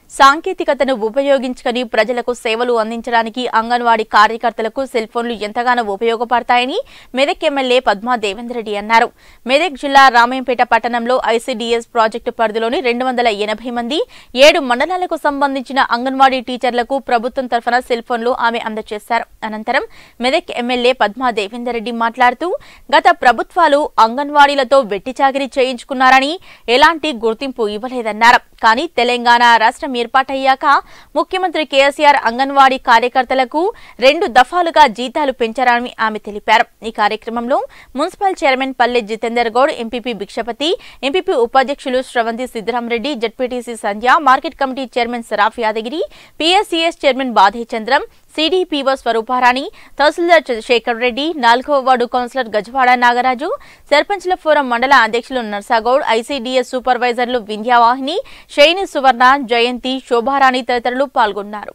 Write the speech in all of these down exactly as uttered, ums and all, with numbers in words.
సాంకేతికతను ఉపయోగించుకొని ప్రజలకు సేవలు అందించడానికి అంగన్వాడీ కార్యకర్తలకు సెల్ ఫోన్లు ఎంతగానో ఉపయోగపడతాయని మెదక్ ఎమ్మెల్యే పద్మా దేవేందర్ రెడ్డి అన్నారు. మెదక్ జిల్లా రామాయంపేట పట్టణంలో ఐసీడీఎస్ ప్రాజెక్టు పరిధిలోని రెండు వందల ఎనభై మంది ఏడు మండలాలకు సంబంధించిన అంగన్వాడీ టీచర్లకు ప్రభుత్వం తరఫున సెల్ ఫోన్లు ఆమె అందజేశారు. అనంతరం మెదక్ ఎమ్మెల్యే పద్మా దేవేందర్ రెడ్డి మాట్లాడుతూ గత ప్రభుత్వాలు అంగన్వాడీలతో వెట్టి చాకిరీ చేయించుకున్నారని ఎలాంటి గుర్తింపు ఇవ్వలేదన్నారు. కానీ తెలంగాణ రాష్ట్రం ఏర్పాటయ్యాక ముఖ్యమంత్రి కేసీఆర్ అంగన్వాడీ కార్యకర్తలకు రెండు దఫాలుగా జీతాలు పెంచారని ఆమె తెలిపారు. ఈ కార్యక్రమంలో municipal chairman Palle Jitender Goud, MPP Bhikshapathi, MPP ఉపాధ్యక్షులు Sravanthi Siddiramareddy, ZPTC Sandhya, market committee chairman Saraf Yadagiri, PSCS chairman Badhe Chandram, CDPO Swaruparani, tahsildar Shekar Reddy, నాలుగవ వార్డు కౌన్సిలర్ గజవాడ నాగరాజు, సర్పంచ్ల ఫోరం మండల అధ్యక్షులు నర్సాగౌడ్, ఐసీడీఎస్ సూపర్వైజర్లు వింధ్యావాహిని, శైని సువర్ణ, జయంతి, శోభారాణి తదితరులు పాల్గొన్నారు.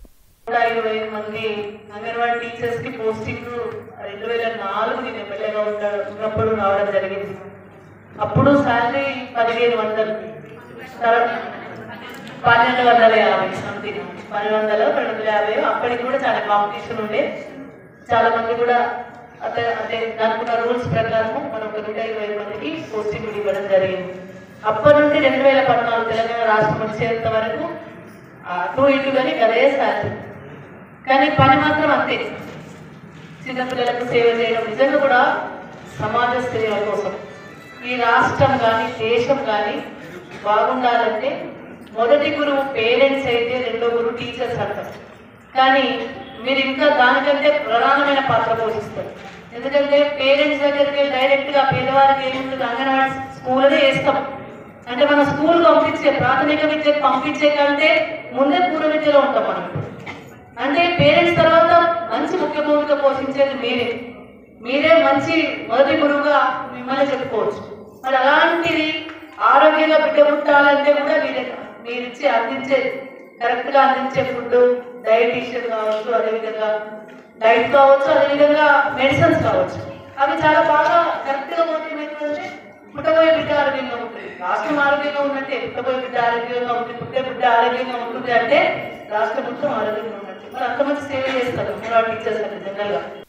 అప్పుడు శాలరీ పదిహేను వందలు పన్నెండు వందల యాభై సంథింగ్ పన్నెండు వందలు రెండు వందల యాభై అప్పటికి కూడా చాలా కాంపిటీషన్ ఉండే. చాలా మంది కూడా అదే అంటే దానికి రూల్స్ ప్రకారం మనం ఒక నూట ఇరవై మందికి పోస్టింగ్ ఇవ్వడం జరిగింది. అప్పటి నుండి రెండు వేల పద్నాలుగు తెలంగాణ రాష్ట్రం వచ్చేంత వరకు టూ ఇటు కానీ అదే శాలరీ, కానీ పని మాత్రం అంతే. చిన్నపిల్లలకు సేవ చేయడం నిజంగా కూడా సమాజ సేవ కోసం ఈ రాష్ట్రం కానీ దేశం కానీ బాగుండాలంటే మొదటి గురువు పేరెంట్స్ అయితే రెండో గురువు టీచర్స్ అంటారు. కానీ మీరు ఇంకా దానికంటే ప్రధానమైన పాత్ర పోషిస్తారు. ఎందుకంటే పేరెంట్స్ దగ్గరికి డైరెక్ట్గా పేదవారికి ఏముంటుంది, అంగన్వాడీ స్కూల్నే వేస్తాం. అంటే మనం స్కూల్ పంపించే ప్రాథమిక విద్యకు పంపించే కంటే ముందే పూర్వ విద్యలో ఉంటాం మనం. అంటే పేరెంట్స్ తర్వాత మంచి ముఖ్య భూమిక పోషించేది మీరే. మీరే మంచి మొదటి గురువుగా మిమ్మల్ని చెప్పుకోవచ్చు. మరి అలాంటిది ఆరోగ్యంగా బిడ్డ పుట్టాలంటే కూడా మీరే మీరు ఇచ్చి అందించే కరెక్ట్గా అందించే ఫుడ్, డైటీషియన్ కావచ్చు, అదేవిధంగా డైట్ కావచ్చు, అదేవిధంగా మెడిసిన్స్ కావచ్చు, అవి చాలా బాగా కరెక్ట్గా పోతుందంటే పుట్టబోయే బిడ్డ ఆరోగ్యంగా ఉంటుంది. రాష్ట్రం ఆరోగ్యంగా ఉన్నట్టే పుట్టబోయే బిడ్డ ఆరోగ్యంగా ఉంటుంది. పుట్టే బిడ్డ ఆరోగ్యంగా ఉంటుంది అంటే రాష్ట్రం మొత్తం ఆరోగ్యంగా ఉన్నట్టు. మరి అంత మంచి సేవ చేస్తారు టీచర్స్ అంటే జనరల్గా.